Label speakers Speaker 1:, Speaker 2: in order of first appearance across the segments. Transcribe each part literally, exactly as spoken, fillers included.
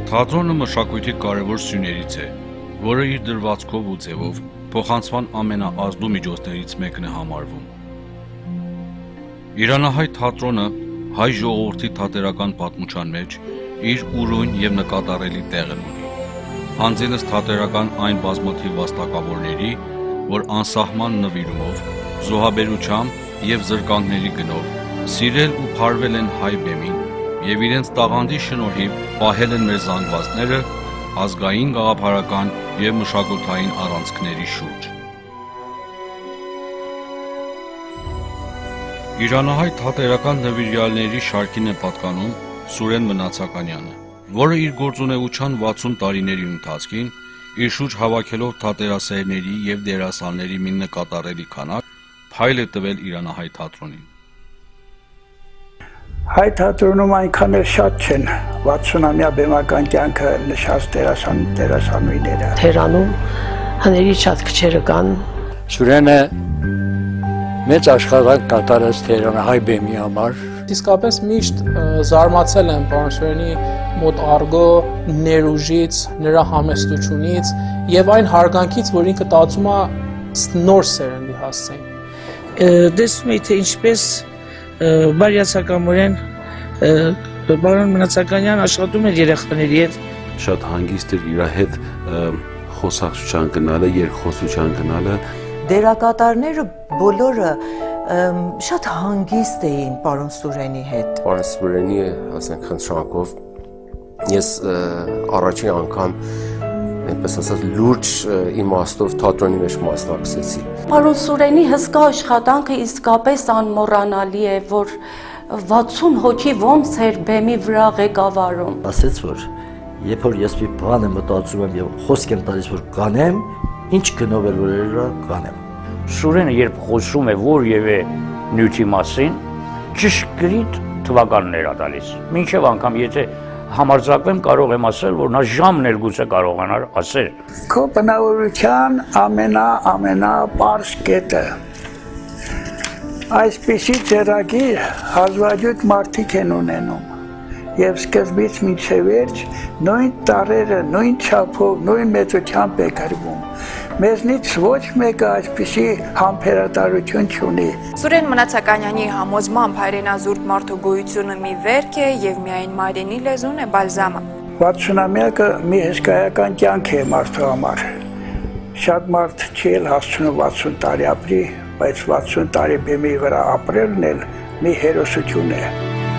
Speaker 1: Թատրոնը մշակույթի կարևոր սյուներից է, որը իր դրվածքով ու ձևով փոխանցման ամենաազդու միջոցներից մեկն է համարվում։ Իրանահայ թատրոնը հայ ժողովրդի թատերական պատմության մեջ իր ուրույն և նկատառելի տեղն ունի։ Հանձինս թատերական այն բազմաթիվ վաստակավորների, որ անսահման նվիրումով, զոհաբերությամբ և զրկանքների գնով սիրել ու փարվել են հայ բեմին և իրենց տաղանդի շնորհիվ պահել են մեր զանգվածները ազգային, գաղափարական և մշակութային առանցքների շուրջ։ Իրանահայ թատերական նվիրյալների շարքին է պատկանում Սուրեն Մնացականյանը, որը իր գործունեության վաթսուն տարիների ընթացքին իր շուրջ հավաքելով թատերասերների և դերասանների մի նկատառելի քանակ, փայլ է տվել իրանահայ թատրոնին։
Speaker 2: Հայ թատրոնում այնքան էլ շատ չեն վաթսունամյա բեմական կյանքը նշած դերասան դերասանուհիները։
Speaker 3: Թերանում հների շատ քչերը կան։
Speaker 4: Սուրենը մեծ աշխատանք կատարած Թերանահայ բեմի համար։
Speaker 5: Իսկապես միշտ զարմացել եմ պարոն Սուրենի մոտ արգո ներուժից, նրա համեստությունից եւ այն հարգանքից, որ ինքը տածում է նոր սերնդի հասցեին։
Speaker 6: Տեսնում եք թե ինչպես բարյացակամորեն պարոն Մնացականյան աշխատում էր երեխաների հետ։
Speaker 7: Շատ հանգիստ էր իր հետ խոսակցության գնալը, երկխոսության գնալը։
Speaker 8: Դերակատարները բոլորը շատ հանգիստ էին պարոն Սուրենի հետ։
Speaker 9: Պարոն Սուրենի, ասենք, խնդրանքով ես առաջին անգամ այնպես ասած լուրջ իմաստով թատրոնի մեջ մասնակցեցի։
Speaker 10: Պարոն Սուրենի հսկա աշխատանքը իսկապես անմոռանալի է, որ վաթսուն հոգի ոնց էր բեմի վրա ղեկավարում։
Speaker 11: Ասեց, որ երբ որ ես մի բան եմ մտածում եմ եւ խոսք եմ տալիս, որ կանեմ, ինչ գնով էլ որ էրա կանեմ։
Speaker 12: Սուրենը երբ խոսում է որևէ նյութի մասին, ճշգրիտ թվականներ է տալիս։ Մինչև անգամ եթե համարձակվեմ կարող եմ ասել, որ նա ժամն էլ գուցե կարողանար ասել։
Speaker 2: Քո բնավորության ամենա ամենա պարզ կետը այսպիսի ծերագիր հազվագյուտ մարդիկ են ունենում եւ սկզբից մինչեւ վերջ նույն տարերը, նույն չափով, նույն մեծությամբ է գրվում։ Մեզնից ոչ մեկը այսպիսի համբերատարություն չունի։
Speaker 13: Սուրեն Մնացականյանի համոզմամբ հայրենազուրկ մարդու գոյությունը մի վերք է եւ միայն մայրենի լեզուն է բալզամը։
Speaker 2: վաթսունամյակը մի հսկայական կյանք է մարդու համար։ Շատ մարդ չի էլ հասցնում վաթսուն տարի ապրի, բայց վաթսուն տարի բեմի վրա ապրելն էլ մի հերոսություն է։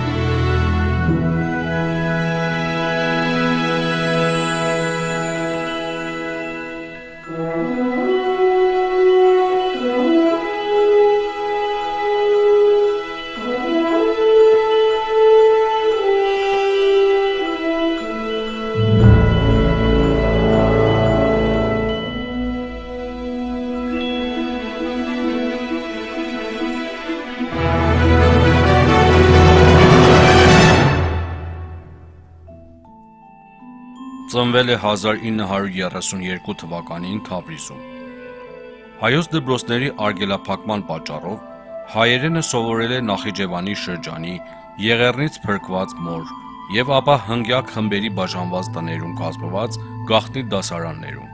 Speaker 1: Ծնվել է հազար ինը հարյուր երեսունյերկու թվականին Թավրիզում։ Հայոց դպրոցների արգելափակման պատճառով հայերենը սովորել է Նախիջևանի շրջանի Եղեռնից փրկված մոր և ապա հնգյակ խմբերի բաժանված տներում կազմված գաղտնի դասարաններում։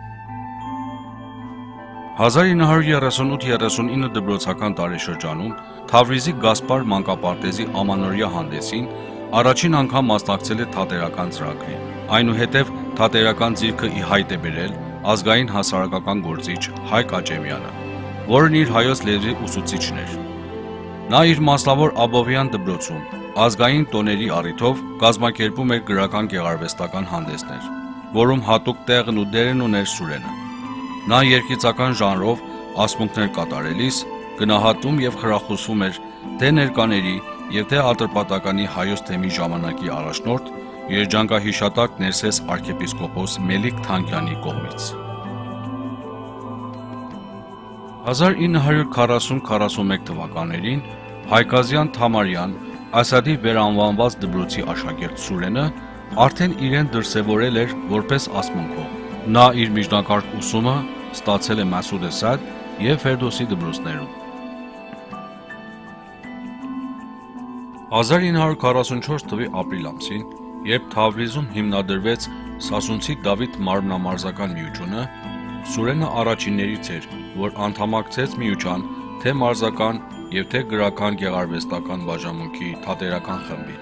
Speaker 1: հազար ինը հարյուր երեսունութ երեսունինը դպրոցական տարեշրջանում Թավրիզի Գասպար մանկապարտեզի ամանորյա հանդեսին առաջին անգամ մասնակցել է թատերական ծրագրին։ Այնուհետև թատերական ձիրքը ի հայտ է բերել ազգային հասարակական գործիչ Հայկ Աճեմյանը, որն իր հայոց լեզվի ուսուցիչն էր։ Նա իր մասնավոր Աբովյան դպրոցում ազգային տոների առիթով կազմակերպում էր գրական գեղարվեստական հանդեսներ, որում հատուկ տեղն ու դերն ուներ Սուրենը։ Նա երգիծական ժանրով ասմունքներ կատարելիս գնահատում և խրախուսվում էր թե ներկաների և թե ատրպատականի հայոց թեմի ժամանակի առաջնորդ երջանկահիշատակ Ներսես arczepiskopos Մելիք Թանկյանի կողմից։ հազար ինը հարյուր քառասուն քառասունմեկ թվականներին Հայկազյան Թամարյան Ասադի վերանվանված դպրոցի աշակերտ Սուրենը արդեն իրեն դրսևորել էր որպես ասմունքող։ Նա իր միջնակարգ ուսումը ստացել է Մասուդ Սադ և Ֆերդոսի դպրոցներում։ հազար ինը հարյուր քառասունչորս թվականի ապրիլ ամսին Երբ Թավրիզում հիմնադրվեց Սասունցի Դավիթ մարմնամարզական միությունը, Սուրենը առաջիններից էր, որ անդամակցեց միության թե մարզական և թե գրական գեղարվեստական բաժանմունքի թատերական խմբին։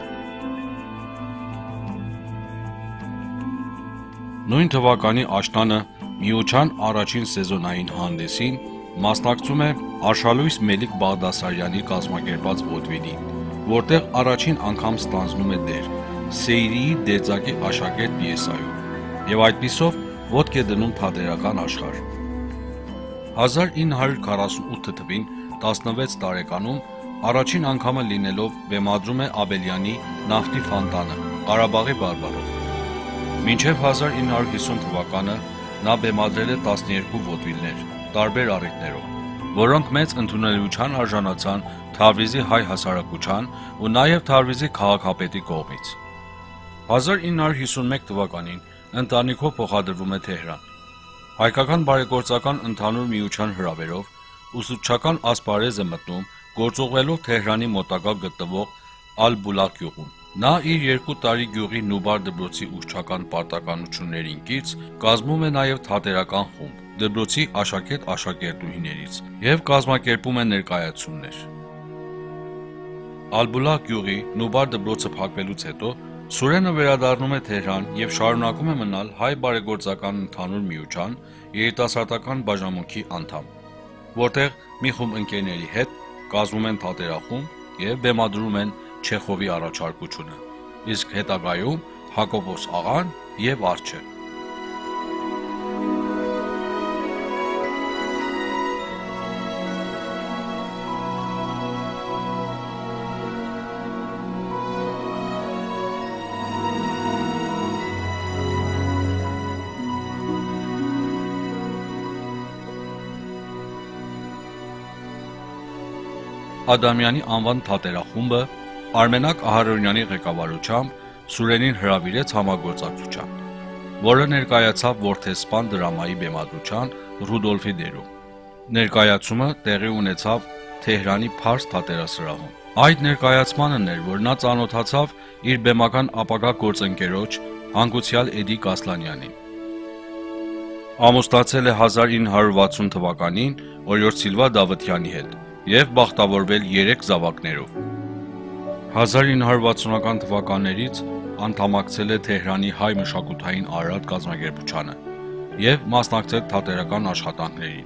Speaker 1: Նույն թվականի աշնանը միության առաջին սեզոնային հանդեսին մասնակցում է Արշալույս Մելիք Բաղդասարյանի կազմակերպած ոդվիլին, որտեղ առաջին անգամ ստանձնում է դեր Սեյրիի դերձակի աշակերտ պիեսայում և այդպիսով ոտք է դնում թատերական աշխարհ։ հազար ինը հարյուր քառասունութ թվականին տասնվեց տարեկանում առաջին անգամը լինելով բեմադրում է Աբելյանի Նավթի Ֆանտանը Ղարաբաղի բարբառով։ Մինչև հազար ինը հարյուր հիսուն թվականը նա բեմադրել է տասներկու ոդվիլներ տարբեր առիթներով, որոնք մեծ ընդունելության արժանացան Թավրիզի հայ հասարակության ու նաև Թավրիզի քաղաքապետի կողմից։ հազար ինը հարյուր հիսունմեկ թվականին ընտանիքով փոխադրվում է Թեհրան։ Հայկական բարեգործական ընդհանուր միության հրավերով ուսուցչական ասպարեզ է մտնում գործուղվելով Թեհրանի մոտակա գտնվող Ալ-Բուլաղ գյուղում։ Նա իր երկու տարի գյուղի Նուբար դպրոցի ուսուցչական պարտականություններին կից կազմում է նաև թատերական խումբ դպրոցի աշակերտ աշակերտուհիներից և կազմակերպում է ներկայացումներ։ Ալ-Բուլաղ գյուղի Նուբար դպրոցը փակվելուց հետո Սուրենը վերադառնում է Թեհրան և շարունակում է մնալ հայ բարեգործական ընդհանուր միության երիտասարդական բաժանմունքի անդամ, որտեղ մի խումբ ընկերների հետ կազմում են թատերախումբ և բեմադրում են Չեխովի առաջարկությունը, իսկ հետագայում Հակոբոս աղան և Արջը։ Ադամյանի անվան թատերախումբը Արմենակ Ահարոնյանի ղեկավարությամբ Սուրենին հրավիրեց համագործակցության, որը ներկայացավ Որդեսպան դրամայի բեմադրության Ռուդոլֆի դերում։ Ներկայացումը տեղի ունեցավ Թեհրանի Փարս թատերասրահում։ Այդ ներկայացմանն էր, որ նա ծանոթացավ իր բեմական ապագա գործընկերոջ հանգուցյալ Էդի Կասլանյանին։ Ամուսնացել է հազար ինը հարյուր վաթսուն թվականին Օրիորդ Սիլվա Դավթյանի հետ և բախտավորվել երեք զավակներով։ հազար ինը հարյուր վաթսունական թվականներից անդամակցել է Թեհրանի հայ մշակութային Արարատ կազմակերպությանը և մասնակցել թատերական աշխատանքներին։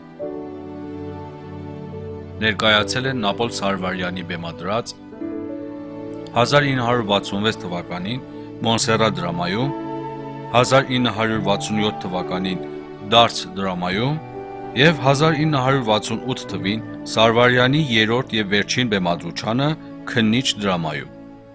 Speaker 1: Ներկայացել է Նապոլ Սարվարյանի բեմադրած հազար ինը հարյուր վաթսունվեց թվականին Մոնսերրատ դրամայում, հազար ինը հարյուր վաթսունյոթ թվականին Դարս դրամայում և հազար ինը հարյուր վաթսունութ թվականին Սարվարյանի երրորդ և վերջին բեմադրությանը Քննիչ դրամայում։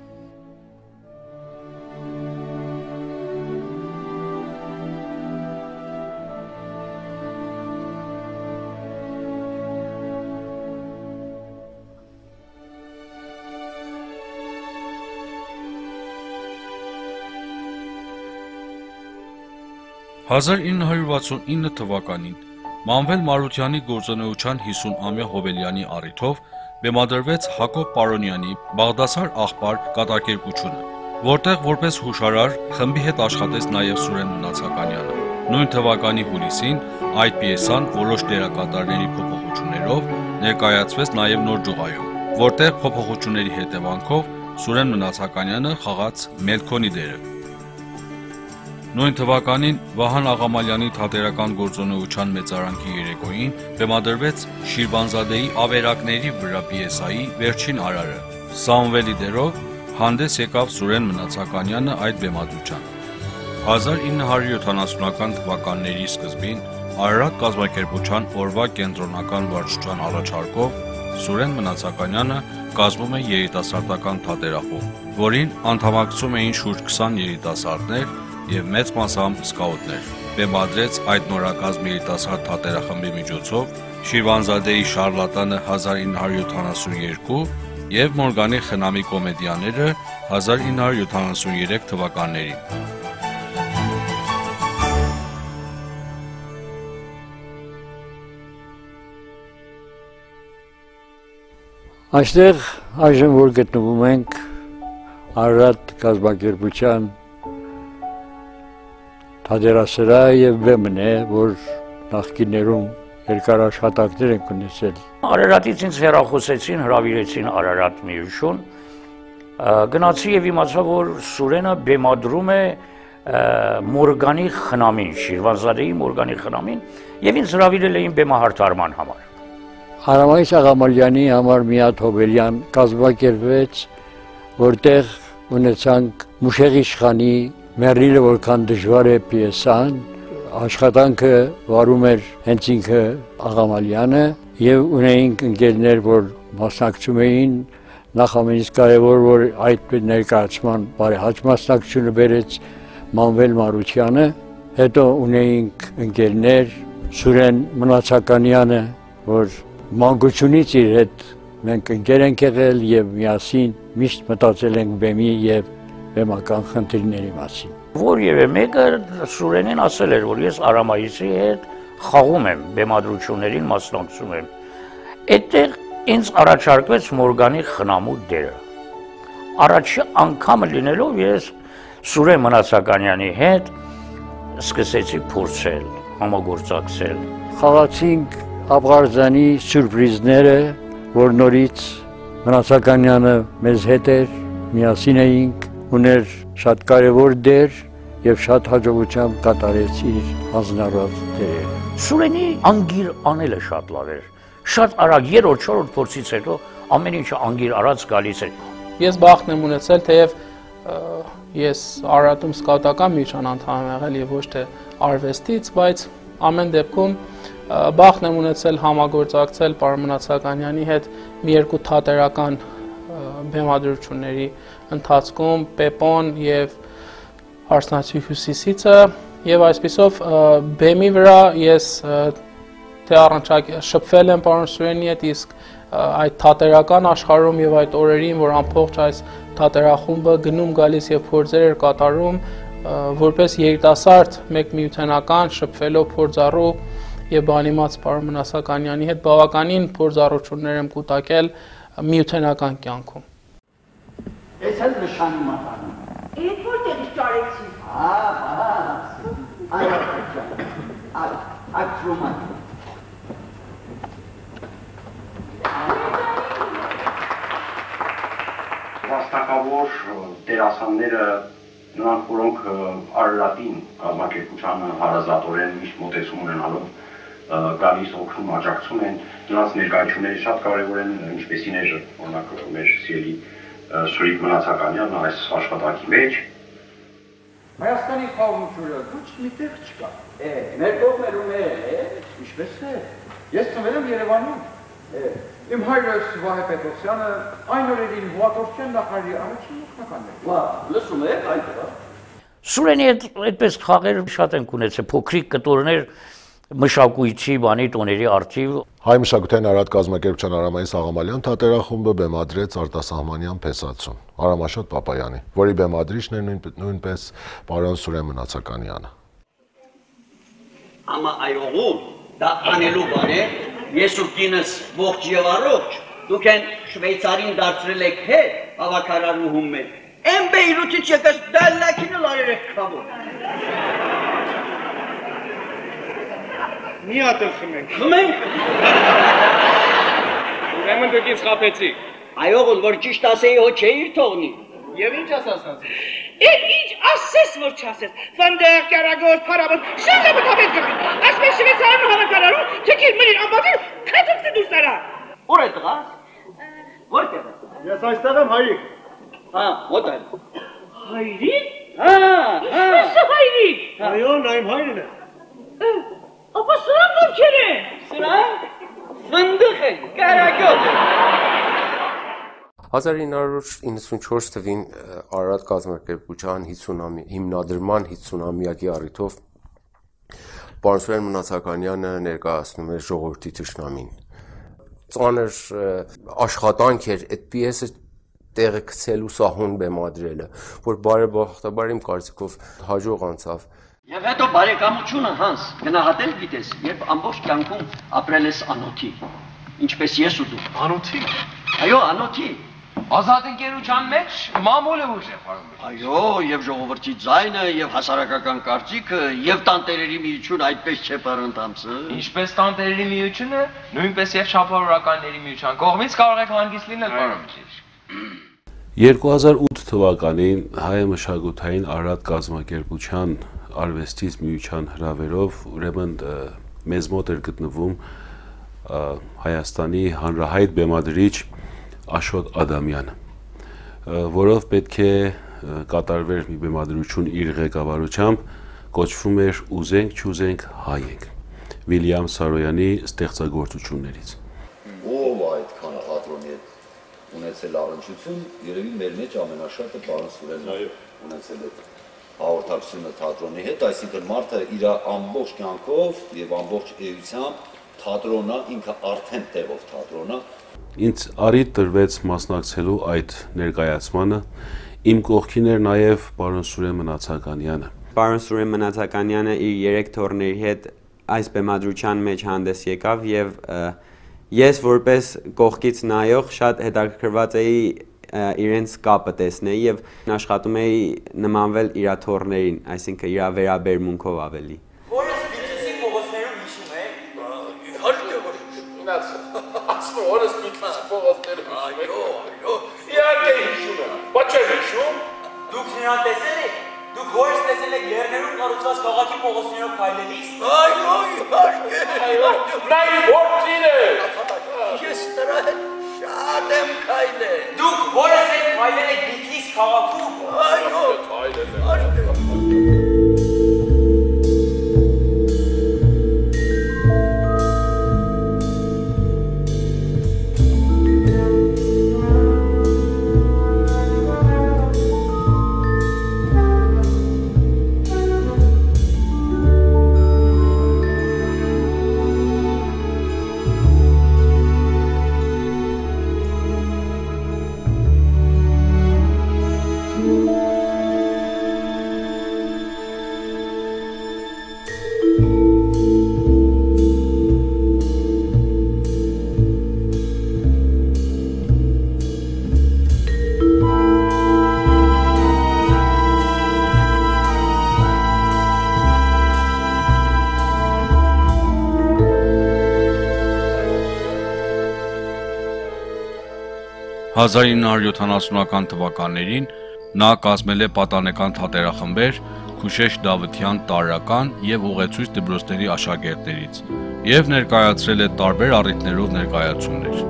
Speaker 1: հազար ինը հարյուր վաթսունինը թվականին Մանվել Մարությանի գործունեության հիսուն-ամյա հոբելյանի առիթով բեմադրվեց Հակոբ Պարոնյանի Բաղդասար աղբար կատակերգությունը, որտեղ որպես հուշարար խմբի հետ աշխատեց նաև Սուրեն Մնացականյանը։ Նույն թվականի հուլիսին այդ պիեսան որոշ դերակատարների փոփոխություններով ներկայացվեց նաև Նոր Ջուղայում, որտեղ փոփոխությունների հետևանքով Սուրեն Մնացականյանը խաղաց Մելքոնի դերը։ Նույն թվականին Վահան Աղամալյանի թատերական գործունեության մեծարանքի երեկոյին բեմադրվեց Շիրվանզադեի ավերակների վրա պիեսայի վերջին արարը։ Սամվելի դերով հանդես եկավ Սուրեն Մնացականյանը այդ բեմադրությամբ։ հազար ինը հարյուր յոթանասունական թվականների սկզբին Արարատ կազմակերպության օրվա կենտրոնական վարչության առաջարկով Սուրեն Մնացականյանը կազմում է երիտասարդական թատերախումբ, որին անդամակցում էին շուրջ քսան երիտասարդներ և մեծ մասամբ սկաուտներ։ Բեմադրեց այդ նորակազմ երիտասարդ թատերախմբի միջոցով Շիրվանզադեի Շարլատանը հազար ինը հարյուր յոթանասունյոթ և Մորգանի խնամի կոմեդիաները հազար ինը հարյուր յոթանասունյոթ թվականներին։
Speaker 4: Այստեղ այժմ որ գտնվում ենք Արարատ կազմակերպության թատերասրահ եւ բեմն է, որ նախկիներում երկար աշխատանքներ են ունեցել։
Speaker 12: Արարատից ինձ հեռախոսեցին, հրավիրեցին Արարատ Միուշուն։ Գնացի եւ իմացա, որ Սուրենը բեմադրում է Մորգանի խնամին, Շիրվանզադեի Մորգանի խնամին, եւ ինձ հրավիրել էին բեմահարթարման համար։
Speaker 4: Արամայիս Աղամալյանի համար մի հատ հոբելյան կազմակերպվեց, որտեղ ունեցանք Մուշեղի իշխանի Մեռիլը որքան դժվար է պիեսան, աշխատանքը վարում էր հենց ինքը Աղամալյանը եւ ունեինք ընկերներ, որ մասնակցում էին, նախ ամենից կարևոր, որ այդ ներկայացման բարեհաճ մասնակցությունը բերեց Մանվել Մարությանը, հետո ունեինք ընկերներ Սուրեն Մնացականյանը, որ մանկությունից իր հետ մենք ընկեր ենք եղել եւ միասին միշտ մտածել ենք բեմի եւ բեմական խնդիրների մասին։
Speaker 12: Որևէ մեկը Սուրենին ասել էր, որ ես Արամայիսի հետ խաղում եմ, բեմադրություններին մասնակցում եմ։ Այդտեղ ինձ առաջարկվեց Մորգանի խնամու դերը։ Առաջի անգամը լինելով ես Սուրեն Մնացականյանի հետ սկսեցի փորձել, համագործակցել։
Speaker 4: Խաղացինք Աբղարձանի սյուրպրիզները, որ նորից Մնացականյանը մեզ հետ էր, միասին էինք, ուներ շատ կարևոր դեր եւ շատ հաջողությամբ կատարեց իր հանձնարարած դերը։
Speaker 12: Սուրենի անգիր անելը շատ լավ էր։ Շատ արագ երրորդ, չորրորդ փորձից հետո ամեն ինչը անգիր արած գալիս էր։
Speaker 5: Ես բախտն եմ ունեցել, թեև ես Արարատում սկաուտական միության անդամ եմ եղել եւ ոչ թե արվեստից, բայց ամեն դեպքում բախտն եմ ունեցել համագործակցել պարոն Մնացականյանի հետ մի երկու թատերական բեմադրությունների ընթացքում Պեպոն եւ Հարսնացի Հյուսիսիցը եւ այսպիսով բեմի վրա ես թե առնչակ շփվել եմ պարոն Սուրենի հետ, իսկ այդ թատերական աշխարհում եւ այդ օրերին, որ ամբողջ այս թատերախումբը գնում գալիս եւ փորձեր էր կատարում, որպես երիտասարդ մեկ միութենական շփվելով փորձառու եւ բանիմաց պարոն Մնացականյանի հետ բավականին փորձառություններ եմ կուտակել միութենական կյանքում։
Speaker 14: Ես էլ նշանում եմ։ Այդ որտեղից ճարեցի։ Հա, հա։ Այո, այո, ակրոման։
Speaker 15: Վաստակավոր դերասանները նրանք, որոնք Արարատին կազմակերպությանը հարազատորեն միշտ մոտեցում ունենալով գալիս օգնում աջակցում են, նրանց ներկայությունները շատ կարևոր են, ինչպեսին է օրինակ մեր սիրելի Սուրիկ Մնացականյանն այս աշխատանքի մեջ։
Speaker 14: Հայաստանի խաղաղությունը ոչ միտեղ չկա։ Է, մեր կողմերում է, ինչպես է։ Ես ծնվել եմ Երևանում։ Իմ հայրս Վահե Պետրոսյանը այն օրերին հուատորչյան նախարարի առաջին նախնականն էր։ Վա, լսում եք այդ դա։
Speaker 12: Սուրենի հետ այդպես խաղեր շատ ենք ունեցել, փոքրիկ կտորներ մշակույթի բանի տոների արխիվ։
Speaker 16: Հայ մշակութային Արարատ կազմակերպության Արամայիս Աղամալյան թատերախումբը բեմադրեց արտասահմանյան փեսացուն Արամաշատ Պապայանի, որի բեմադրիչն էր նույնպես պարոն Սուրեն Մնացականյանը։
Speaker 17: Ama այողում դա անելու բան է, ես ու կինս ողջ եւ առողջ, դուք են Շվեյցարին դարձրել եք հետ հավաքարարուհում մեր։ Են Բեյրութից եկած դալլակինը լարեր եք քավոր։
Speaker 18: Մի հատ էլ խմենք։
Speaker 17: Խմենք։
Speaker 18: Ուրեմն դուք ինձ խաբեցիք։
Speaker 17: Այողուլ, որ ճիշտ ասեի, հո չէիր թողնի։
Speaker 18: Եվ ինչ ասացած։
Speaker 19: Էլ ինչ ասես, որ չասես։ Ֆանդեր, կարագոր, փարավոր, շանը բթավետ գրի։ Ասպես շվեյցարան հավաքարարու, թեկիր մնին ամբատի, քաթոքտի դուրս արա։
Speaker 17: Ուր է տղաս։ Որտեղ է։
Speaker 18: Ես այստեղ եմ հայրիկ։
Speaker 17: Հա, ո՞տ է։
Speaker 19: Հայրիկ։
Speaker 17: Հա, հա։
Speaker 19: Ո՞ս հայրիկ։
Speaker 18: Այո, նա իմ հայրն է։
Speaker 19: Ապա սրանք ովքեր են։
Speaker 17: Սրանք ֆնդուխ են, կարագոր։
Speaker 9: հազար ինը հարյուր իննսունչորս թվին Արարատ կազմակերպության հիմնադրման հինգսունամյակի առիթով պարոն Սուրեն Մնացականյանը ներկայացնում էր ժողովրդի թշնամին։ Ծանր աշխատանք էր այդ պիեսը տեղը գցելու, սահուն բեմադրելը, որ բարեբախտաբար իմ կարծիքով հաջող անցավ։
Speaker 17: Եվ հետո բարեկամությունը Հանս, գնահատել գիտես, երբ ամբողջ կյանքում ապրել ես անոթի, ինչպես ես ու դու։
Speaker 18: Անոթի։
Speaker 17: Այո, անոթի։
Speaker 20: Ազատ ընկերության մեջ մամուլը ուժ է, պարոն։
Speaker 17: Այո, եւ ժողովրդի ձայնը, եւ հասարակական կարծիքը, եւ տանտերերի միությունը այդպես չէ, պարոն Թամսը։
Speaker 20: Ինչպես տանտերերի միությունը, նույնպես եւ շափավորականների միության կողմից կարող եք հանգիստ լինել, պարոն բժիշկ։
Speaker 7: երկու հազար ութ թվականին հայ մշակութային Արարատ կազմակերպության արվեստից միության հրավերով ուրեմն մեզ մոտ էր գտնվում Հայաստանի հանրահայտ բեմադրիչ Աշոտ Ադամյանը, որով պետք է կատարվեր մի բեմադրություն իր ղեկավարությամբ, կոչվում էր «Ուզենք, չուզենք, հայ ենք» Վիլյամ Սարոյանի ստեղծագործություններից։
Speaker 21: Ով այդքան թատրոնի հետ ունեցել առնչություն, երևի մեր մեջ ամենաշատը պարոն Սուրենն ունեցել է հաղորդակցությունը թատրոնի հետ, այսինքն մարդը իր ամբողջ կյանքով եւ ամբողջ էությամբ թատրոնա, ինքը արդեն տեղով թատրոնա։
Speaker 7: Ինձ առիթ տրվեց մասնակցելու այդ ներկայացմանը, իմ կողքին էր նաև պարոն Սուրեն Մնացականյանը։
Speaker 22: Պարոն Սուրեն Մնացականյանը իր երեք թոռների հետ այս բեմադրության մեջ հանդես եկավ եւ ես որպես կողքից նայող շատ հետաքրքրված էի իրենց կապը տեսնել եւ աշխատում էի նմանվել իր թոռներին, այսինքն իր վերաբերմունքով ավելի։
Speaker 21: Որս Բիթլզի փողոցներում հիշում եք։ Իհարկե որ ունած ասում որս Բիթլզի փողոցներում։ Այո, այո։ Իհարկե հիշում եմ։ Բայց չէ հիշում։ Դուք նրան տեսել եք։ Դուք որս տեսել եք լեռներում կառուցված քաղաքի փողոցներով քայլելիս։ Այո, իհարկե։ Այո։ Նա որդին է։ Ես նրա հետ շատ եմ քայլել։ Դուք որս եք քայլել եք Բիթլիս քաղաքում։ Այո, քայլել եմ։
Speaker 1: հազար ինը հարյուր յոթանասունական թվականներին նա կազմել է պատանեկան թատերախմբեր Քուշեշ Դավթյան տարրական և ուղեցույց դպրոցների աշակերտներից և ներկայացրել է տարբեր առիթներով ներկայացումներ։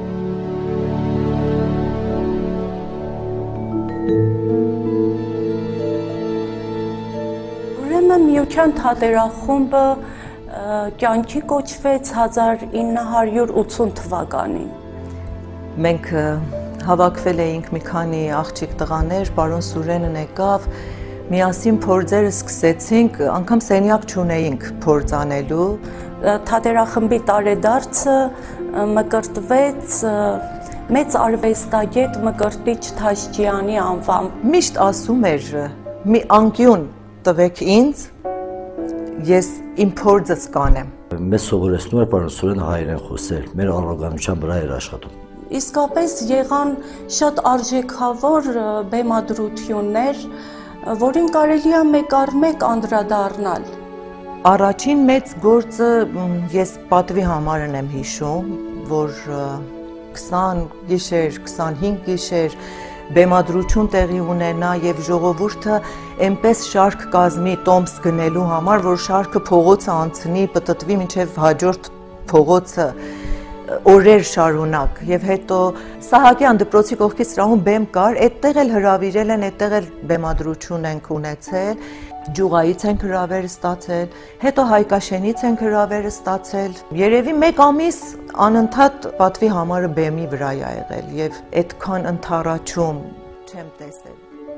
Speaker 10: Ուրեմն միության թատերախումբը կյանքի կոչվեց հազար ինը հարյուր ութուն թվականին։
Speaker 8: Մենք հավաքվել էինք մի քանի աղջիկ տղաներ, պարոն Սուրենն եկավ, միասին փորձերը սկսեցինք, անգամ սենյակ չունեինք փորձ անելու։
Speaker 10: Թատերախմբի տարեդարձը մկրտվեց մեծ արվեստագետ Մկրտիչ Թաշջյանի անվամբ։
Speaker 8: Միշտ ասում էր, մի անկյուն տվեք ինձ, ես իմ փորձս կանեմ։
Speaker 11: Մեզ սովորեցնում էր պարոն Սուրենը հայերեն խոսել, մեր առողջության վրա էր աշխատում։
Speaker 10: Իսկապես եղան շատ արժեքավոր բեմադրություններ, որին կարելի է մեկ առ մեկ անդրադառնալ։
Speaker 8: Առաջին մեծ գործը ես պատվի համարն եմ հիշում, որ քսան գիշեր, քսանհինգ գիշեր բեմադրություն տեղի ունենա եւ ժողովուրդը այնպես շարք կազմի տոմս գնելու համար, որ շարքը փողոցը անցնի, պտտվի մինչեւ հաջորդ փողոցը օրեր շարունակ եւ հետո Սահակյան դպրոցի կողքի սրահում բեմ կար, այդտեղ էլ հրավիրել են, այդտեղ էլ բեմադրություն ենք ունեցել, Ջուղայից ենք հրավեր ստացել, հետո Հայկաշենից ենք հրավեր ստացել։ Երևի մեկ ամիս անընդհատ պատվի համարը բեմի վրա է եղել եւ այդքան ընթառաջում չեմ տեսել։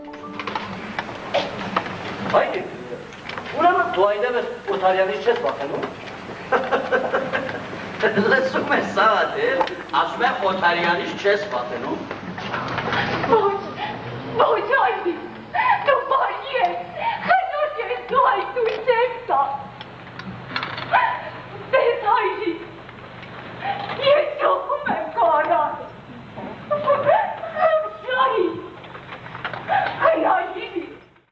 Speaker 21: Հայ, ուրեմն դու այնտեղ Օթարյանից չես վախենում։
Speaker 17: Լսում ես Սավաթել, ասում է Օթարյանից չես վախենում։
Speaker 23: Ոչ, ոչ այդի, դու բարի ես, խնորդ ես դու այդույն չես տա։ Դես հայրիկ, ես ճոխում եմ քո արան։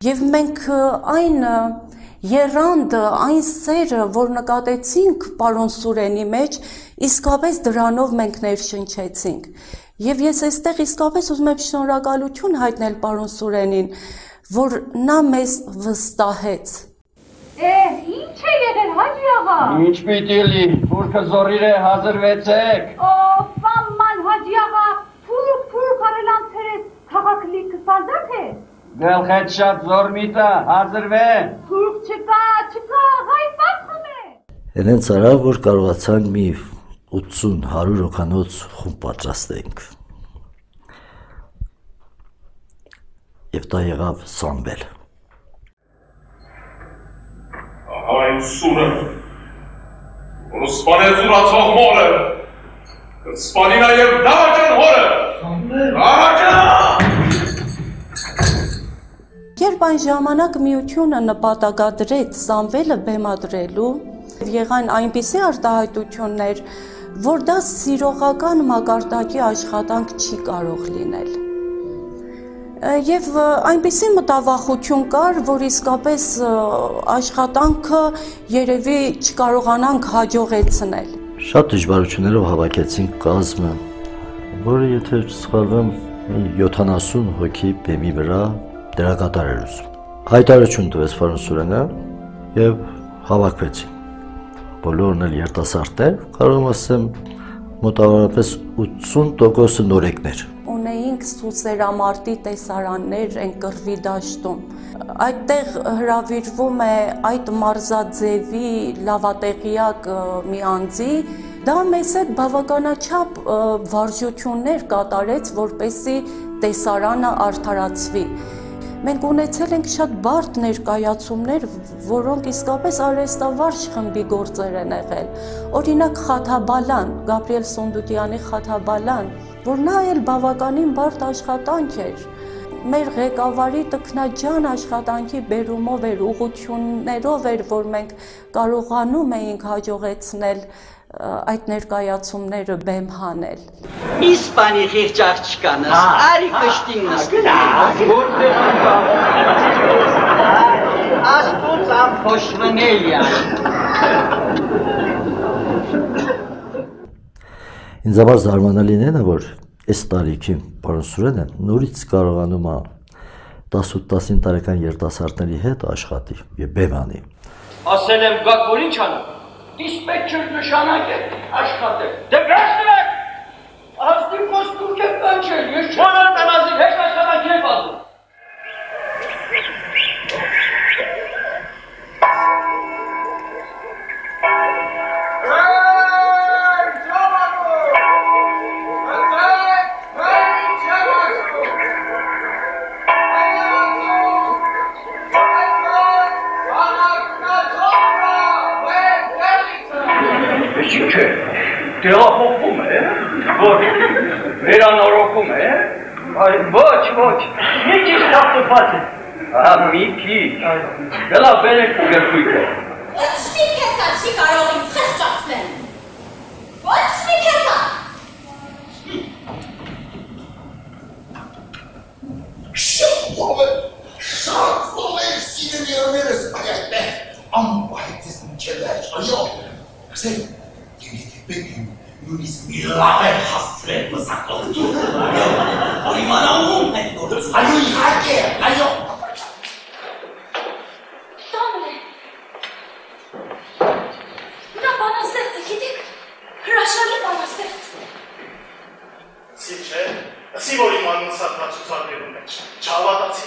Speaker 10: Եվ մենք այն եռանդը, այն սերը, որ նկատեցինք պարոն Սուրենի մեջ, իսկապես դրանով մենք ներշնչեցինք։ Եվ ես այստեղ իսկապես ուզում եմ շնորհակալություն հայտնել պարոն Սուրենին, որ նա մեզ վստահեց։
Speaker 23: Է, ինչ է եղել Հաջի աղա։
Speaker 14: Ինչ պիտի լի, փուրքը զորիր է, հազրվեցեք։
Speaker 23: Օ, պաման Հաջի աղա, փուրք փուրք արելանցերես, քաղաքլի կսալդատ է։
Speaker 14: Գլխետ շատ զոր միտա, հազրվե։
Speaker 23: Փուրք չկա, չկա, ղայ բացում է։
Speaker 11: Հենց արավ, որ կարողացանք մի ութսուն հարյուր հոգանոց խումբ պատրաստենք։ Եվ դա եղավ Սամվել։
Speaker 21: Ահա այն սուրը, որ սպանեց ուրացող մորը, կսպանի նաև դավաճան հորը։ Դավաճան!
Speaker 10: Երբ այն ժամանակ միությունը նպատակադրեց Սամվելը բեմադրելու, եղան այնպիսի արտահայտություններ, որ դա սիրողական մակարդակի աշխատանք չի կարող լինել։ Եվ այնպիսի մտավախություն կար, որ իսկապես աշխատանքը երևի չկարողանանք հաջողեցնել։
Speaker 11: Շատ դժվարություններով հավաքեցինք կազմը, որը եթե սխալվեմ յոթանասուն հոգի բեմի վրա դերակատար էր ուզում։ Հայտարարություն տվեց պարոն Սուրենը եւ հավաքվեցին։ Բոլորն էլ երիտասարդներ, կարող եմ ասեմ, մոտավորապես ութսուն տոկոսը նորեկներ։
Speaker 10: Ունեինք Սուսերամարտի տեսարաններ այն կռվի դաշտում։ Այդտեղ հրավիրվում է այդ մարզաձևի լավատեղյակ մի անձի, դա մեզ հետ բավականաչափ վարժություններ կատարեց, որպեսզի տեսարանը արդարացվի։ Մենք ունեցել ենք շատ բարդ ներկայացումներ, որոնք իսկապես արհեստավարժ խմբի գործեր են եղել։ Օրինակ Խաթաբալան, Գաբրիել Սունդուկյանի Խաթաբալան, որ նա էլ բավականին բարդ աշխատանք էր։ Մեր ղեկավարի տքնաջան աշխատանքի բերումով էր, ուղղություններով էր, որ մենք կարողանում էինք հաջողեցնել այդ ներկայացումները բեմ հանել։
Speaker 17: Իսպանի խիղճախ չկանս, արի կշտինս աստուց ամփոշվնելի արի։
Speaker 11: Ինձ համար զարմանալին է, որ այս տարիքին պարոն Սուրենը նորից կարողանում է տասութ-տասնինը տարեկան երիտասարդների հետ աշխատի եւ բեմ անի։
Speaker 19: Ասել եմ գաք, որ ինչ անեմ։ Դիսպեչեր նշանակ է աշխատել։ Դե վերջնեք, աստի կոստուք է կանչել, ես չոն եմ տնազին, հեշտ աշխատանք եմ բազում։ Տեղափոխվում է, որ վերանորոգում է, ոչ, ոչ, մի քիչ թափտված է, ահա մի քիչ, գլա բերեք ու գրքույկը։
Speaker 23: Ոչ մի քեսա չի կարող ինձ խղճացնել, ոչ մի քեսա։
Speaker 21: Շատ ով է, շատ ով է, սիրելի երներս, այ այդտեղ, ամբահետից մինչև վերջ, այո, ասեք, Բեկին նույնիսկ մի լավ էր հասցրել մսակողջին, այո, որ իմանալում այդ գործ, այո, իհարկե, այո։
Speaker 23: Տամր է, նա բանաստեղծ է, գիտեք, հրաշալի բանաստեղծ։
Speaker 18: Սի չէ, սի որ իմանուն սատմացուցարներում մեջ, չավատացի։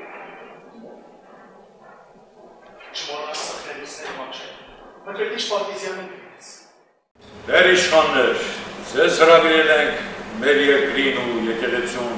Speaker 18: Չմորած սխելիսներ մանչել, մկրտիչ պարտիզյանին գնից։
Speaker 21: Դեր իշխաններ, ձեզ հրավիրել ենք մեր երկրին ու եկեղեցուն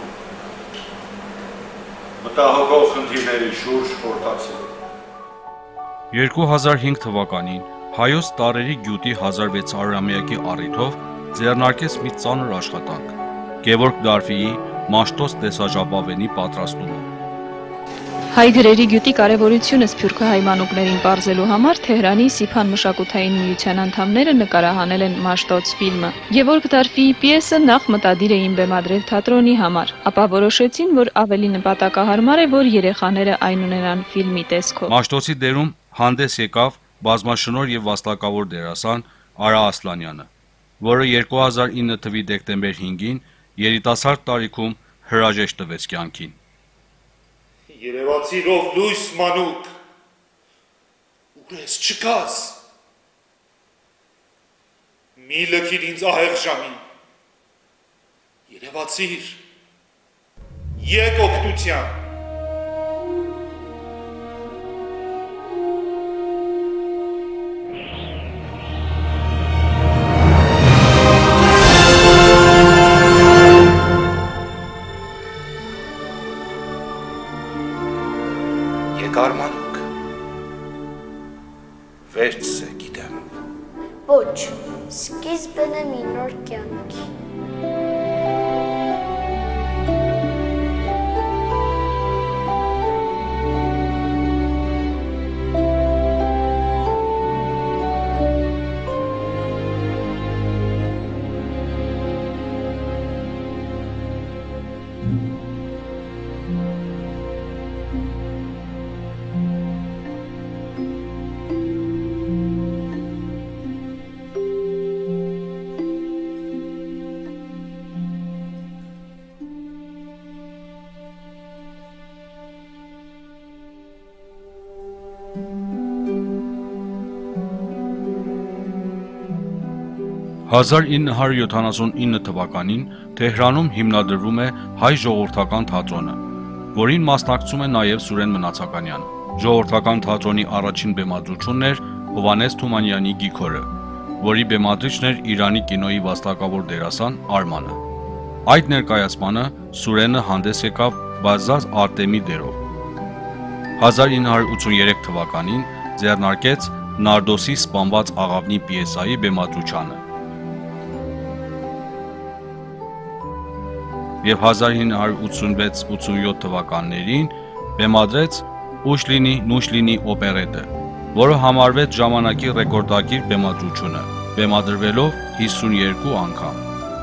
Speaker 21: մտահոգող խնդիրների շուրջ խորհրդակցել։
Speaker 1: երկու հազար հինգ թվականին Հայոց տարերի գյուտի հազար վեց հարյուրամյակի առիթով ձեռնարկեց մի ծանր աշխատանք՝ Գևորգ Դարֆիի Մաշտոց տեսաժապավենի պատրաստումը։
Speaker 3: Հայ գրերի գյուտի կարևորությունը սփյուռքահայ մանուկներին պարզելու համար Թեհրանի Սիփան մշակութային միության անդամները նկարահանել են Մաշտոց ֆիլմը, եւ որ կդարվի պիեսը նախ մտադիր էին բեմադրել թատրոնի համար, ապա որոշեցին, որ ավելի նպատակահարմար է, որ երեխաները այն ունենան ֆիլմի տեսքով։
Speaker 1: Մաշտոցի դերում հանդես եկավ բազմաշնորհ եւ վաստակավոր դերասան Արա Ասլանյանը, որը երկու հազար ինը թվականի դեկտեմբեր հինգին երիտասարդ տարիքում հրաժեշտ տվեց կյանքին։
Speaker 18: Երևացիրով լույս մանուկ, ուր ես չկաս, մի լքիր ինձ ահեղ ժամին, երևացիր, եկ օգնության։ Կարմանուկ, վերջս է գիտեմ։
Speaker 6: Ոչ, սկիզբն է մի նոր կյանքի։
Speaker 1: հազար ինը հարյուր յոթանասունինը թվականին Թեհրանում հիմնադրվում է հայ ժողովրդական թատրոնը, որին մասնակցում է նաև Սուրեն Մնացականյանը։ Ժողովրդական թատրոնի առաջին բեմադրությունն էր Հովհաննես Թումանյանի Գիքորը, որի բեմադրիչն էր Իրանի կինոյի վաստակավոր դերասան Արմանը։ Այդ ներկայացմանը Սուրենը հանդես եկավ Բազազ Արտեմի դերով։ հազար ինը հարյուր ութսուներեք թվականին ձեռնարկեց Նարդոսի սպանված աղավնի պիեսայի բեմադրությանը։ Եվ հազար ինը հարյուր ութսունվեց ութսունյոթ թվականներին բեմադրեց «Ուշ լինի, նուշ լինի» օպերետը, որը համարվեց ժամանակի ռեկորդակիր բեմադրությունը, բեմադրվելով հիսունյոթ անգամ։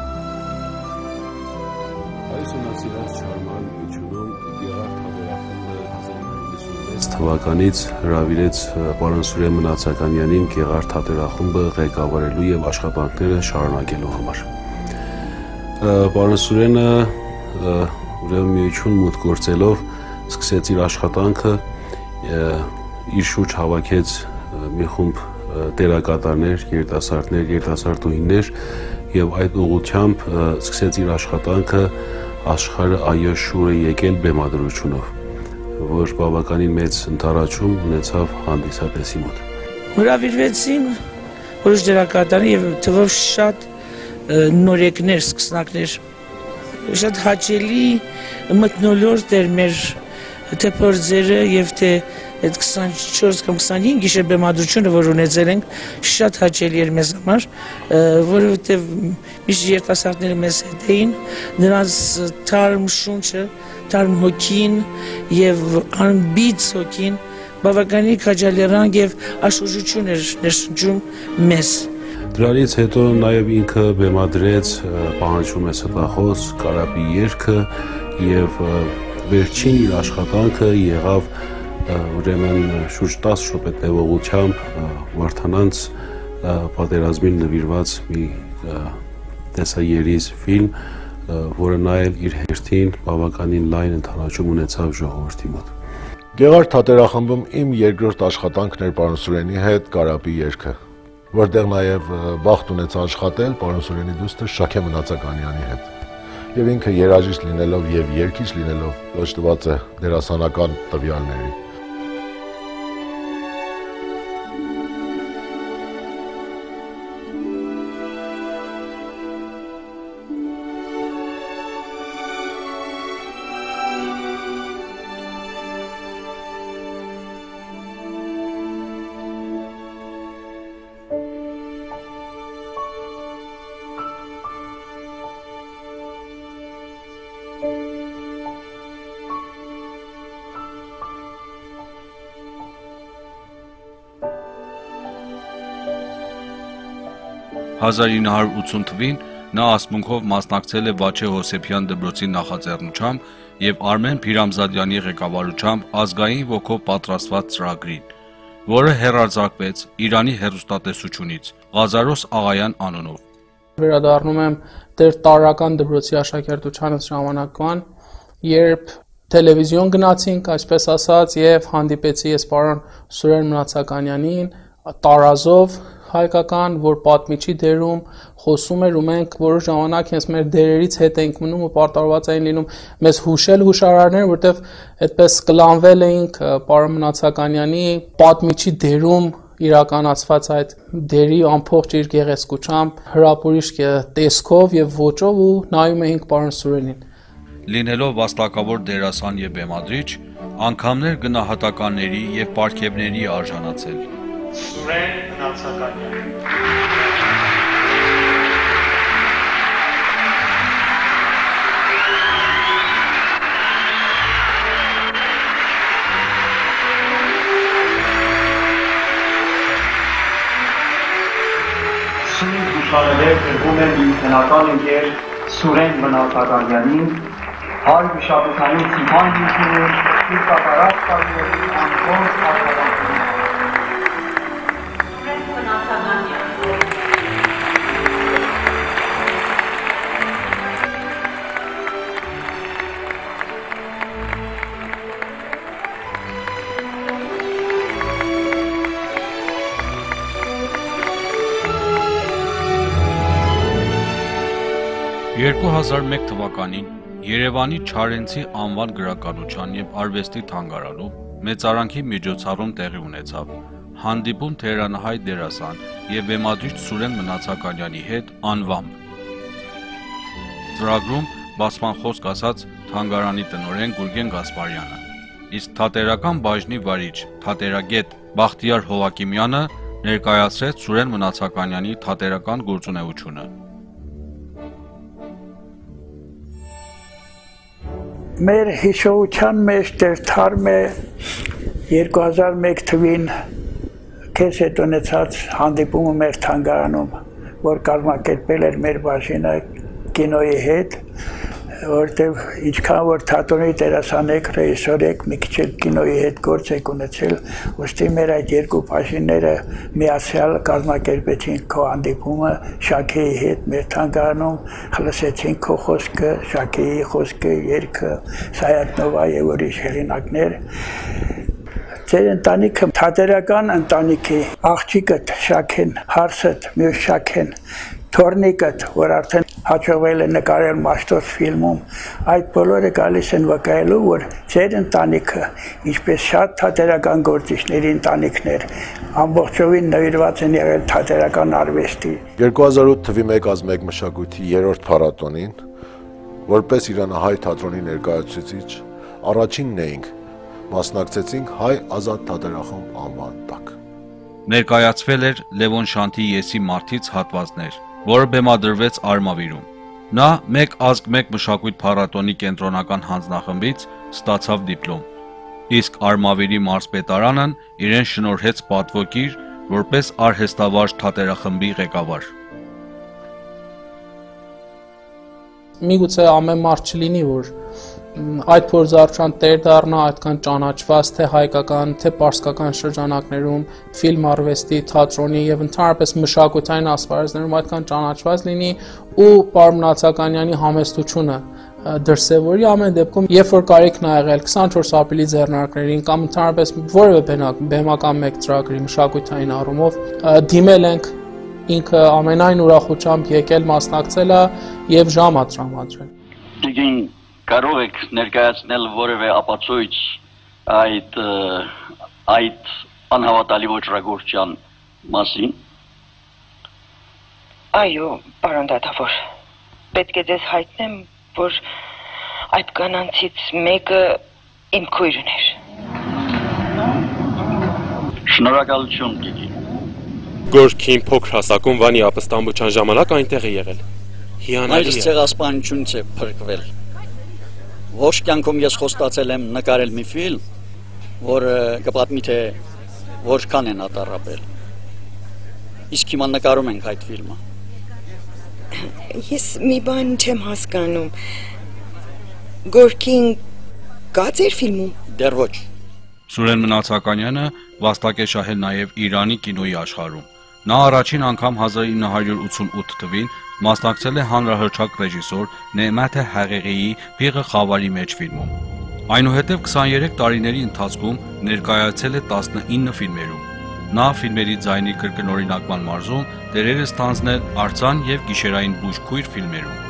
Speaker 7: Այս ունացիրած շարման միջունում Գեղարդ թատերախումբը հազար ինը հարյուր հիսունվեց թվականից հրավիրեց պարոն Սուրեն Մնացականյանին Գեղարդ թատերախումբը ղեկավարելու եւ աշխատանքները շարունակելու համար։ Պարոն Սուրենը ուրեմն միություն մուտք գործելով սկսեց իր աշխատանքը, իր շուրջ հավաքեց մի խումբ դերակատարներ, երիտասարդներ, երիտասարդուհիներ եւ այդ ուղղությամբ սկսեց իր աշխատանքը աշխարհը այո շուր է եկել բեմադրությունով, որ բավականին մեծ ընդառաջում ունեցավ հանդիսատեսի մոտ։
Speaker 13: Հրավիրվեցին որոշ դերակատարներ եւ թվով շատ նորեկներ, սկսնակներ, շատ հաճելի մթնոլորտ էր մեր թե փորձերը եւ թե այդ քսանչորս կամ քսանհինգ գիշեր բեմադրությունը, որ ունեցել ենք, շատ հաճելի էր մեզ համար, որովհետեւ միշտ երիտասարդները մեզ հետ էին, նրանց թարմ շունչը, թարմ հոգին եւ անբիծ հոգին բավականին քաջալերանք եւ աշխուժություն էր ներշնչում մեզ։
Speaker 7: Դրանից հետո նաև ինքը բեմադրեց «Պահանջում է ստախոս», «Կարապի երգը» եւ վերջին իր աշխատանքը եղավ ուրեմն շուրջ տասը րոպե տևողությամբ Վարդանանց պատերազմին նվիրված մի տեսաերիզ ֆիլմ, որը նաև իր հերթին բավականին լայն ընդառաջում ունեցավ ժողովրդի մոտ։
Speaker 16: Գեղարդ թատերախմբում իմ երկրորդ աշխատանքն էր պարոն Սուրենի հետ «Կարապի երգը», որտեղ նաև բախտ ունեցա աշխատել պարոն Սուրենի դուստր Շաքե Մնացականյանի հետ։ Եվ ինքը երաժիշտ լինելով եւ երգիչ լինելով օժտված է դերասանական տվյալների։
Speaker 1: հազար ինը հարյուր ութսուն թվականին նա ասմունքով մասնակցել է Վաչե Հոսեփյան դպրոցի նախաձեռնությամբ եւ Արմեն Փիրամզադյանի ղեկավարությամբ ազգային ոգով պատրաստված ծրագրին, որը հեռարձակվեց Իրանի հեռուստատեսությունից Ղազարոս Աղայան անունով։
Speaker 2: Վերադառնում եմ դեր տարրական դպրոցի աշակերտության ժամանակվան, երբ տելևիզիոն գնացինք, այսպես ասած, եւ հանդիպեցի ես պարոն Սուրեն Մնացականյանին, տարազով հայկական, որ պատմիչի դերում խոսում էր ու մենք որոշ ժամանակ հենց մեր դերերից հետ ենք մնում ու պարտավորված էին լինում մեզ հուշել հուշարարներ, որտեվ այդպես կլանվել էինք պարոն Մնացականյանի պատմիչի դերում իրականացված այդ դերի ամբողջ իր գեղեցկությամբ, հրապուրիչ տեսքով եւ ոճով ու նայում էինք պարոն Սուրենին։
Speaker 1: Լինելով վաստակավոր դերասան եւ բեմադրիչ, անգամներ գնահատականների եւ պարգևների արժանացել։
Speaker 4: Սուրեն Մնացականյան։ Սուրեն Դուշարելեր տրվում են իմ տնական ընկեր Սուրեն Մնացականյանին, հայ մշակութային ծիման հիշում իր կատարած կարիերայի անկոն աշխատանքներին։
Speaker 1: երկու հազար մեկ թվականին Երևանի Չարենցի անվան գրականության եւ արվեստի թանգարանում մեծարանքի միջոցառում տեղի ունեցավ հանդիպում թեհրանահայ դերասան եւ բեմադրիչ Սուրեն Մնացականյանի հետ անվամբ։ Ծրագրում բացման խոսք ասաց թանգարանի տնօրեն Գուրգեն Գասպարյանը, իսկ թատերական բաժնի վարիչ, թատերագետ Բախտիար Հովակիմյանը ներկայացրեց Սուրեն Մնացականյանի թատերական գործունեությունը։
Speaker 5: Մեր հիշողության մեջ դերթարմ է երկու հազար մեկ թվին քեզ հետ ունեցած հանդիպումը մեր թանգարանում, որ կազմակերպել էր մեր բաժինը կինոյի հետ, որտեղ ինչքան որ թատրոնի դերասան եք, ռեժիսոր եք, մի քիչ էլ կինոյի հետ գործ եք ունեցել, ուստի մեր այդ երկու բաժինները միացյալ կազմակերպեցին քո հանդիպումը Շաքեի հետ մեր թանգարանում, լսեցին քո խոսքը, Շաքեի խոսքը, երգը, Սայաթնովա եւ ուրիշ հեղինակներ։ Ձեր ընտանիքը թատերական ընտանիքի աղջիկդ Շաքեն, հարսդ մյուս Շաքեն, թորնիկդ, որ արդեն հաջողվել է նկարել Մաշտոց ֆիլմում, այդ բոլորը գալիս են վկայելու, որ ձեր ընտանիքը, ինչպես շատ թատերական գործիչների ընտանիքներ, ամբողջովին նվիրված են եղել թատերական արվեստի։
Speaker 16: երկու հազար ութ թվականի մեկ ազգ մեկ մշակույթի երրորդ փառատոնին, որպես իրանահայ թատրոնի ներկայացուցիչ, առաջինն էինք, մասնակցեցինք Հայ ազատ թատերախումբ անվան տակ։
Speaker 1: Ներկայացվել էր Լևոն Շանթի Եսի մարդից հատվածներ, որը բեմադրվեց Արմավիրում։ Նա մեկ ազգ մեկ մշակույթ փառատոնի կենտրոնական հանձնախմբից ստացավ դիպլոմ, իսկ Արմավիրի մարզպետարանն իրեն շնորհեց պատվոգիր որպես արհեստավարժ թատերախմբի ղեկավար։
Speaker 2: Միգուցե ամեն մարդ չլինի, որ այդ փորձառության տեր դառնա այդքան ճանաչված թե հայկական, թե պարսկական շրջանակներում, ֆիլմ արվեստի, թատրոնի եւ ընդհանրապես մշակութային ասպարեզներում այդքան ճանաչված լինի ու պարոն Մնացականյանի համեստությունը դրսևորի ամեն դեպքում, երբ որ կարիքն ա եղել քսանչորս ապրիլի ձեռնարկներին կամ ընդհանրապես որևէ բեմական մեկ ծրագրի մշակութային առումով դիմել ենք, ինքը ամենայն ուրախությամբ եկել մասնակցել է եւ ժամ ա տրամադրել։
Speaker 24: Կարող եք ներկայացնել որևէ ապացույց այդ այդ անհավատալի ոճրագործության մասին։
Speaker 25: Այո, պարոն դատավոր, պետք է ձեզ հայտնեմ, որ այդ կանանցից մեկը իմ քույրն էր։
Speaker 24: Շնորհակալություն, Գիգի։
Speaker 26: Գորքին փոքր հասակում Վանի ապստամբության ժամանակ այնտեղ է եղել։ Հիանալի է։
Speaker 27: Այս ցեղասպանությունից է փրկվել։ Ոչ կյանքում ես խոստացել եմ նկարել մի ֆիլմ, որը կպատմի թե որքան են ատառապել։ Իսկ հիմա նկարում ենք այդ ֆիլմը։
Speaker 25: Ես մի բան չեմ հասկանում։ Գորկին կա ձեր ֆիլմում։
Speaker 27: Դեռ ոչ։
Speaker 1: Սուրեն Մնացականյանը վաստակ է շահել նաև Իրանի կինոյի աշխարհում։ Նա առաջին անգամ հազար ինը հարյուր ութսունութ թվականին մասնակցել է հանրահռչակ ռեժիսոր Նեըմաթ Հաղեղիի «Փիղը խավարի մեջ» ֆիլմում։ Այնուհետև քսաներեք տարիների ընթացքում ներկայացել է տասնինը ֆիլմերում։ Նա ֆիլմերի ձայնի կրկնօրինակման մարզում դերեր է ստանձնել արձան և գիշերային բուժքույր ֆիլմերում։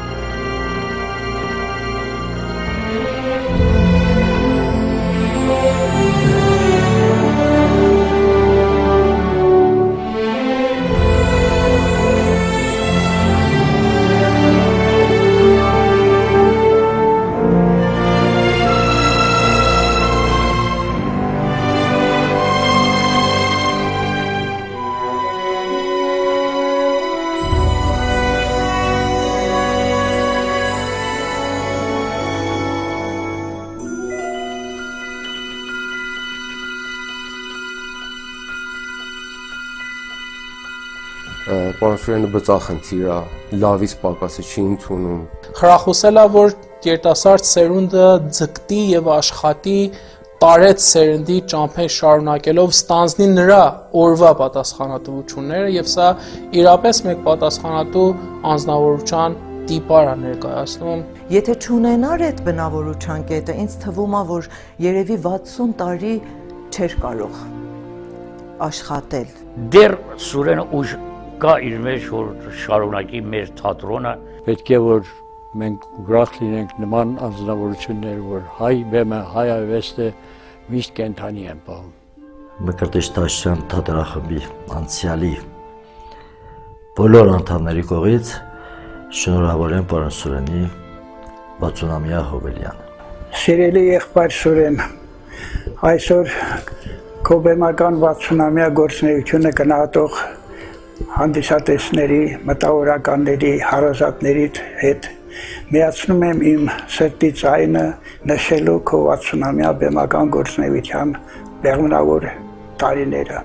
Speaker 8: Պարոն Սուրենը բծախնդիր է, լավից պակասը չի ընդունում։
Speaker 2: Խրախուսել է, որ երիտասարդ սերունդը ձգտի եւ աշխատի տարեց սերնդի ճամփեն շարունակելով ստանձնի նրա օրվա պատասխանատվությունները եւ սա իրապես մեկ պատասխանատու անձնավորության տիպար է ներկայացնում։
Speaker 9: Եթե չունենար այդ բնավորության կետը, ինձ թվում է, որ երևի վաթսուն տարի չէր կարող աշխատել։
Speaker 12: Դեռ Սուրենը ուժ կա իր մեջ, որ շարունակի մեր թատրոնը։ Պետք է որ մենք ուրախ լինենք նման անձնավորություններ, որ հայ բեմը, հայ արվեստը միշտ կենդանի են պահում։
Speaker 11: Մկրտիչ Տաշյան թատերախմբի անցյալի բոլոր անդամների կողմից շնորհավոր եմ պարոն Սուրենի վաթսունամյա հոբելյանը։
Speaker 5: Սիրելի եղբայր Սուրեն, այսօր քո բեմական վաթսունամյա գործունեությունը գնահատող հանդիսատեսների, մտավորականների, հարազատների հետ միացնում եմ իմ սրտի ձայնը նշելու քո վաթսունամյա բեմական գործունեության բեղմնավոր տարիները։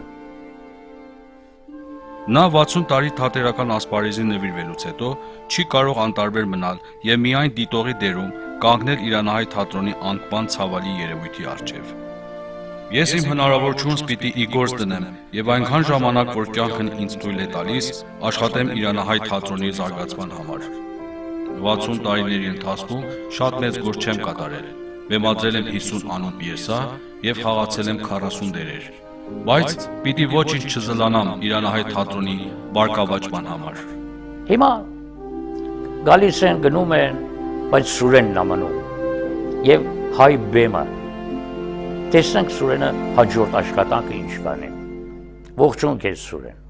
Speaker 1: Նա վաթսուն տարի թատերական ասպարեզին նվիրվելուց հետո չի կարող անտարբեր մնալ և միայն դիտողի դերում կանգնել իրանահայ թատրոնի անկման ցավալի երևույթի առջև։ Ես իմ հնարավորությունս պիտի ի գործ դնեմ և այնքան ժամանակ, որ կյանքն ինձ թույլ է տալիս, աշխատեմ իրանահայ թատրոնի զարգացման համար։ վաթսուն տարիների ընթացքում շատ մեծ գործ չեմ կատարել, բեմադրել եմ հիսուն անուն պիեսա և խաղացել եմ քառասուն դերեր, բայց պիտի ոչինչ չզլանամ իրանահայ թատրոնի բարգավաճման համար։
Speaker 12: Հիմա գալիս են, գնում են, բայց Սուրենն ամնում և հայ բեմը։ Տեսնենք Սուրենը հաջորդ աշխատանքը ինչ կանի։ Ողջույն քեզ Սուրեն։